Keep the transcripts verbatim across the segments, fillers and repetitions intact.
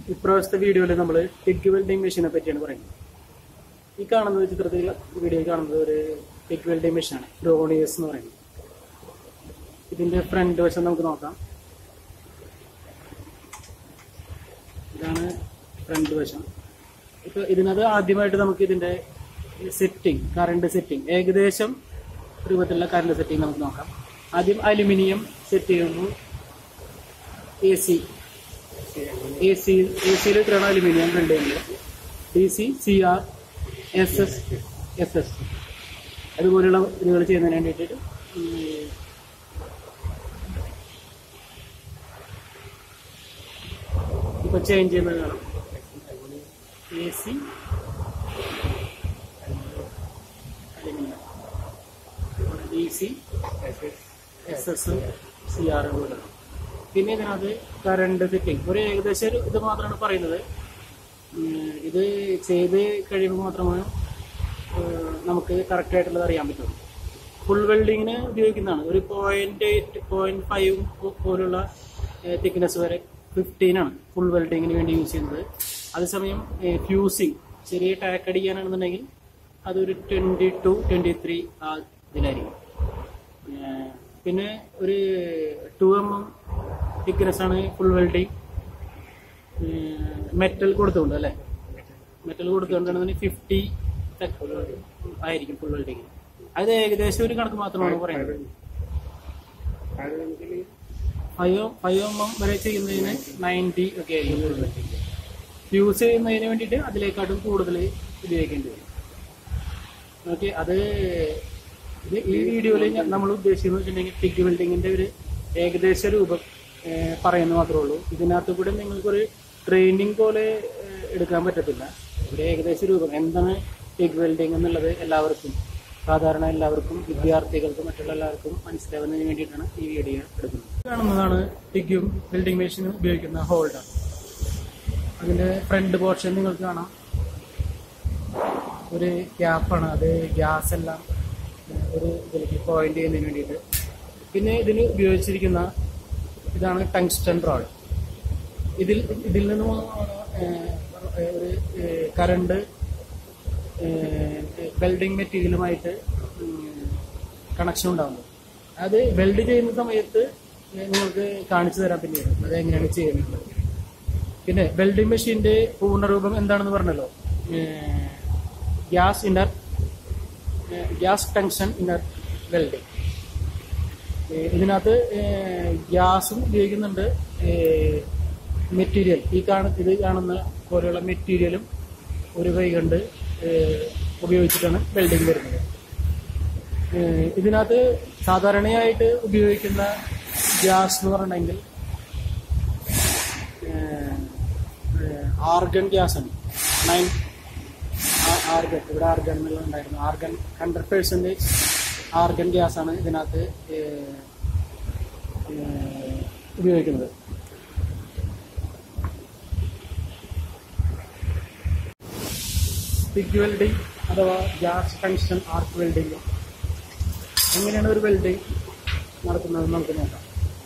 ഇപ്രാവശ്യത്തെ വീഡിയോയിൽ നമ്മൾ ടിഗ് വെൽഡിംഗ് മെഷീനെ പറ്റിയാണ് പറയുന്നത്. ഈ കാണുന്നത് ചിത്രത്തിൽ വീഡിയോയിൽ കാണുന്നത് ഒരു ടിഗ് വെൽഡിംഗ് മെഷീനാണ്, ഫ്രോണിയസ് എന്ന് പറയുന്നത്. ഇതിന്റെ ഫ്രണ്ട് വശം നമുക്ക് നോക്കാം. ഇതാണ് ഫ്രണ്ട് വശം. ഇപ്പൊ ഇതിനകത്ത് ആദ്യമായിട്ട് നമുക്ക് ഇതിന്റെ സെറ്റിംഗ്, കറണ്ട് സെറ്റിംഗ്, ഏകദേശം രൂപത്തിലുള്ള കറണ്ട് സെറ്റിംഗ് നമുക്ക് നോക്കാം. ആദ്യം അലുമിനിയം സെറ്റ് ചെയ്യുന്നു. A C A C A സിയിൽ ഇത്രയാണ് അലുമിനിയം വെൽഡ് ചെയ്യുന്നത്. D C, C R, S S, S S അതുപോലെയുള്ള ഇതുകൾ ചെയ്യുന്നതിന് വേണ്ടിയിട്ട് ഇപ്പൊ ചേഞ്ച് ചെയ്യുന്നത് കാണാം. A C, aluminium, D C, S S, C R പോലെ. പിന്നെ ഇതിനകത്ത് കറണ്ട് സെറ്റിംഗ് ഒരു ഏകദേശം ഒരു ഇത് മാത്രമാണ് പറയുന്നത്. ഇത് ചെയ്ത് കഴിയുമ്പോൾ മാത്രമാണ് നമുക്ക് കറക്റ്റ് ആയിട്ടുള്ളത് അറിയാൻ പറ്റുള്ളൂ. ഫുൾ വെൽഡിങ്ങിന് ഉപയോഗിക്കുന്നതാണ്. ഒരു പോയിന്റ് എയ്റ്റ് പോയിന്റ് ഫൈവ് പോലുള്ള തിക്നെസ് വരെ ഫിഫ്റ്റീൻ ആണ് ഫുൾ വെൽഡിങ്ങിന് വേണ്ടി യൂസ് ചെയ്യുന്നത്. അതേസമയം ഫ്യൂസിങ് ചെറിയ ടാക്ക് അടിക്കാനാണെന്നുണ്ടെങ്കിൽ അതൊരു ട്വന്റി ടു ട്വന്റി ത്രീ ആ ഇതിലായിരിക്കും. പിന്നെ ഒരു ടു എം എം തിക്നെസ് ആണ് ഫുൾ വെൽഡിങ്. മെറ്റൽ കൊടുത്തുകൊണ്ട് അല്ലെ മെറ്റൽ കൊടുത്തുകൊണ്ടാണെന്നുണ്ടെങ്കിൽ ഫിഫ്റ്റി ആയിരിക്കും ഫുൾ വെൽഡിങ്. അത് ഏകദേശം ഒരു കണക്ക് മാത്രമാണ് പറയുന്നത്. ഫൈവ് ഫൈവ് എം എം വരെ ചെയ്യുന്നതിന് നയൻറ്റി ഒക്കെ ആയിരിക്കും ഫുൾ വെൽഡിങ്. ഫ്യൂസ് ചെയ്യുന്നതിന് വേണ്ടിയിട്ട് അതിലേക്കാട്ടും കൂടുതൽ ഉപയോഗിക്കേണ്ടി വരും. ഓക്കെ, അത് ഇത് ഈ വീഡിയോയിൽ നമ്മൾ ഉദ്ദേശിക്കുന്നത് വെച്ചിട്ടുണ്ടെങ്കിൽ ടിഗ് വെൽഡിങ്ങിന്റെ ഒരു ഏകദേശ രൂപം പറയുന്നത് മാത്രമേ ഉള്ളൂ. ഇതിനകത്ത് കൂടെ നിങ്ങൾക്കൊരു ട്രെയിനിങ് പോലെ എടുക്കാൻ പറ്റത്തില്ല. ഒരു ഏകദേശ രൂപം എന്താണ് ടിഗ് വെൽഡിങ് എന്നുള്ളത് എല്ലാവർക്കും, സാധാരണ എല്ലാവർക്കും, വിദ്യാർത്ഥികൾക്കും മറ്റുള്ള എല്ലാവർക്കും മനസ്സിലാവുന്നതിന് വേണ്ടിയിട്ടാണ് ഈ വീഡിയോ എടുക്കുന്നത്. കാണുന്നതാണ് ടിഗ് വെൽഡിംഗ് മെഷീൻ ഉപയോഗിക്കുന്ന ഹോൾഡർ. അതിന്റെ ഫ്രണ്ട് പോർഷൻ നിങ്ങൾക്ക് കാണാം. ഒരു ക്യാപ്പാണ്, അത് ഗ്യാസ് എല്ലാം ഒരു ഇതിലേക്ക് പോയിന്റ് ചെയ്യുന്നതിന് വേണ്ടിയിട്ട്. പിന്നെ ഇതിന് ഉപയോഗിച്ചിരിക്കുന്ന ഇതാണ് ടങ്സ്റ്റൺ റോഡ്. ഇതിൽ ഇതിൽ നിന്ന് ഒരു കറണ്ട് വെൽഡിംഗ് മെറ്റീരിയലുമായിട്ട് കണക്ഷൻ ഉണ്ടാകുന്നത്. അത് വെൽഡ് ചെയ്യുന്ന സമയത്ത് നിങ്ങൾക്ക് കാണിച്ചു തരാൻ പിന്നീട് അത് എങ്ങനെയാണ് ചെയ്യുന്നത്. പിന്നെ വെൽഡിംഗ് മെഷീന്റെ പൂർണ്ണരൂപം എന്താണെന്ന് പറഞ്ഞല്ലോ, gas inner gas tungsten inner welding. ഇതിനകത്ത് ഗ്യാസും ഉപയോഗിക്കുന്നുണ്ട്. മെറ്റീരിയൽ ഈ കാണ ഇത് കാണുന്ന പോലെയുള്ള മെറ്റീരിയലും ഒരു കൈ കൊണ്ട് ഉപയോഗിച്ചിട്ടാണ് വെൽഡിംഗ് വരുന്നത്. ഇതിനകത്ത് സാധാരണയായിട്ട് ഉപയോഗിക്കുന്ന ഗ്യാസ് എന്ന് പറഞ്ഞിട്ടുണ്ടെങ്കിൽ ആർഗൺ ഗ്യാസ് ആണ്. നയൻ ആർഗൺ ഇവിടെ ആർഗൺ എന്നുള്ള ഉണ്ടായിരുന്നു. Argon hundred percentage argon gas ആണ് ഇതിനകത്ത് ഉപയോഗിക്കുന്നത്. ടിഗ് വെൽഡിംഗ് അഥവാ ഗ്യാസ് ടങ്സ്റ്റൺ ആർക്ക് വെൽഡിംഗ് എങ്ങനെയാണ് ഒരു വെൽഡിംഗ് നടക്കുന്നത് നമുക്ക് നോക്കാം.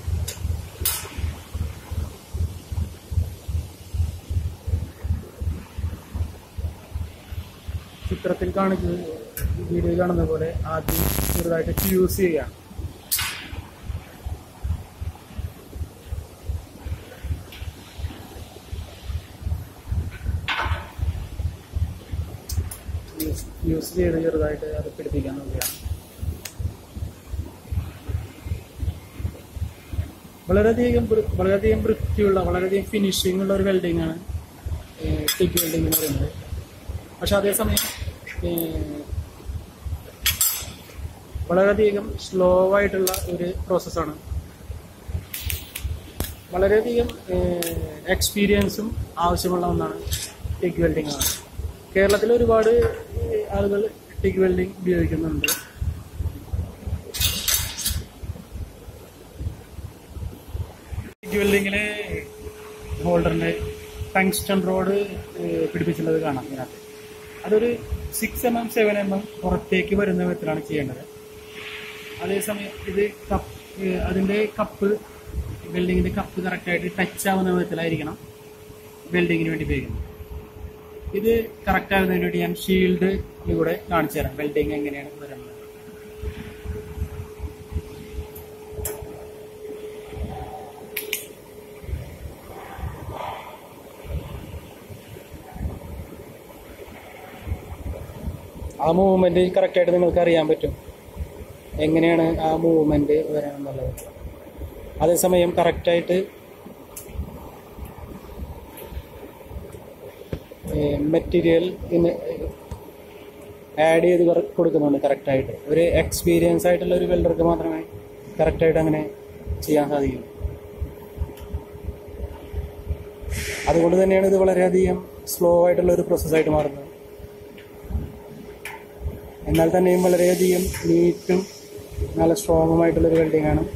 ചിത്രത്തിൽ കാണിച്ചത് വീഡിയോ കാണുന്ന പോലെ ആദ്യം ചെറുതായിട്ട് ഫ്യൂസ് ചെയ്യുകയാണ്. ഫ്യൂസ് ചെയ്ത് ചെറുതായിട്ട് അത് പിടിപ്പിക്കാൻ നോക്കുകയാണ്. വളരെയധികം വളരെയധികം വൃത്തിയുള്ള വളരെയധികം ഫിനിഷിംഗ് ഉള്ള ഒരു വെൽഡിംഗ് ആണ് ടിഗ് വെൽഡിംഗ് എന്ന് പറയുന്നത്. പക്ഷെ അതേസമയം വളരെയധികം സ്ലോ ആയിട്ടുള്ള ഒരു പ്രോസസ്സാണ്. വളരെയധികം എക്സ്പീരിയൻസും ആവശ്യമുള്ള ഒന്നാണ് ടിഗ് വെൽഡിംഗ് ആണ്. കേരളത്തിൽ ഒരുപാട് ആളുകൾ ടിഗ് വെൽഡിംഗ് ഉപയോഗിക്കുന്നുണ്ട്. ടിഗ് വെൽഡിങ്ങിലെ ഹോൾഡറിന്റെ ടങ്സ്റ്റൺ റോഡ് പിടിപ്പിച്ചുള്ളത് കാണാം ഇതിനകത്ത്. അതൊരു six M M seven M M പുറത്തേക്ക് വരുന്ന വിധത്തിലാണ് ചെയ്യേണ്ടത്. അതേസമയം ഇത് കപ്പ് അതിന്റെ കപ്പ് വെൽഡിങ്ങിന്റെ കപ്പ് കറക്റ്റായിട്ട് ടച്ച് ആവുന്ന വിധത്തിലായിരിക്കണം വെൽഡിങ്ങിന് വേണ്ടി ഉപയോഗിക്കുന്നത്. ഇത് കറക്റ്റ് ആകുന്നതിന് വേണ്ടി ഞാൻ ഷീൽഡ് ഇവിടെ കാണിച്ചു തരാം, വെൽഡിങ് എങ്ങനെയാണ് വരുന്നത്. ആ മൂവ്മെന്റ് കറക്റ്റായിട്ട് നിങ്ങൾക്ക് അറിയാൻ പറ്റും, എങ്ങനെയാണ് ആ മൂവ്മെന്റ് വരാമെന്നുള്ളത്. അതേസമയം കറക്റ്റായിട്ട് മെറ്റീരിയൽ ഇന്ന് ആഡ് ചെയ്ത് കൊടുക്കുന്നുണ്ട് കറക്റ്റായിട്ട്. ഒരു എക്സ്പീരിയൻസ് ആയിട്ടുള്ള ഒരു വെൽഡർക്ക് മാത്രമേ കറക്റ്റായിട്ട് അങ്ങനെ ചെയ്യാൻ സാധിക്കൂ. അതുകൊണ്ട് തന്നെയാണ് ഇത് വളരെയധികം സ്ലോ ആയിട്ടുള്ള ഒരു പ്രോസസ്സായിട്ട് മാറുന്നത്. എന്നാൽ തന്നെയും വളരെയധികം നീറ്റും നല്ല സ്ട്രോങ്ങുമായിട്ടുള്ളൊരു വെൽഡിംഗ് ആണ്.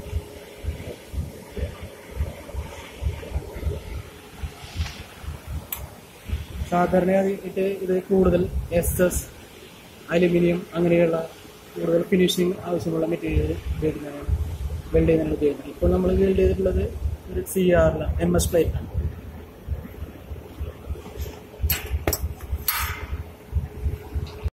സാധാരണയായിട്ട് ഇത് കൂടുതൽ എസ് എസ്, അലുമിനിയം അങ്ങനെയുള്ള കൂടുതൽ ഫിനിഷിങ് ആവശ്യമുള്ള മെറ്റീരിയൽ ഉപയോഗിക്കുന്നതാണ് വെൽഡ് ചെയ്യുന്നതിനാണ് ഉപയോഗിക്കുന്നത്. ഇപ്പോൾ നമ്മൾ വെൽഡ് ചെയ്തിട്ടുള്ളത് ഒരു സി ആറിലാണ്, എം എസ് പ്ലേറ്റാണ്.